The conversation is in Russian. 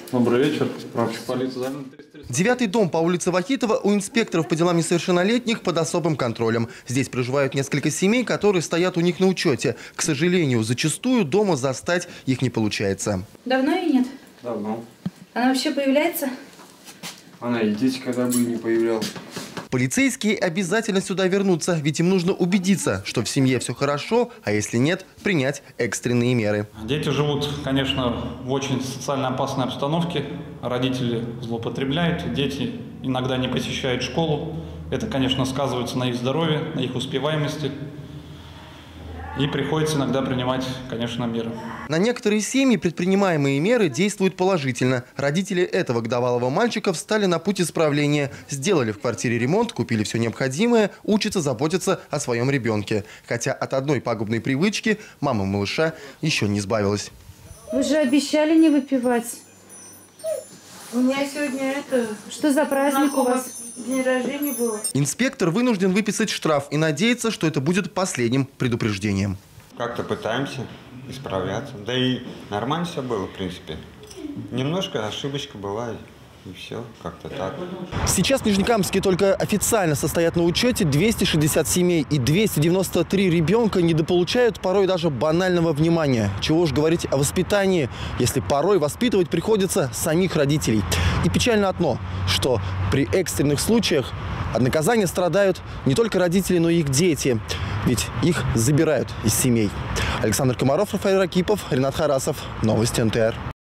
Добрый вечер. Прапорщик полиции Залина. 9-й дом по улице Вахитова у инспекторов по делам несовершеннолетних под особым контролем. Здесь проживают несколько семей, которые стоят у них на учете. К сожалению, зачастую дома застать их не получается. Давно ее нет? Давно. Она вообще появляется? Она и дети когда бы не появлялась. Полицейские обязательно сюда вернутся, ведь им нужно убедиться, что в семье все хорошо, а если нет, принять экстренные меры. Дети живут, конечно, в очень социально опасной обстановке. Родители злоупотребляют, дети иногда не посещают школу. Это, конечно, сказывается на их здоровье, на их успеваемости. И приходится иногда принимать, конечно, меры. На некоторые семьи предпринимаемые меры действуют положительно. Родители этого годовалого мальчика встали на путь исправления. Сделали в квартире ремонт, купили все необходимое, учатся заботиться о своем ребенке. Хотя от одной пагубной привычки мама малыша еще не избавилась. Вы же обещали не выпивать. У меня сегодня Что за праздник у вас? день рождения был. Инспектор вынужден выписать штраф и надеется, что это будет последним предупреждением. Как-то пытаемся исправляться. Да и нормально все было, в принципе. Немножко ошибочка была, и все, как-то так. Сейчас в Нижнекамске только официально состоят на учете 260 семей, и 293 ребенка недополучают порой даже банального внимания. Чего уж говорить о воспитании, если порой воспитывать приходится самих родителей. И печально одно, что при экстренных случаях от наказания страдают не только родители, но и их дети. Ведь их забирают из семей. Александр Комаров, Рафаэль Ракипов, Ренат Харасов. Новости НТР.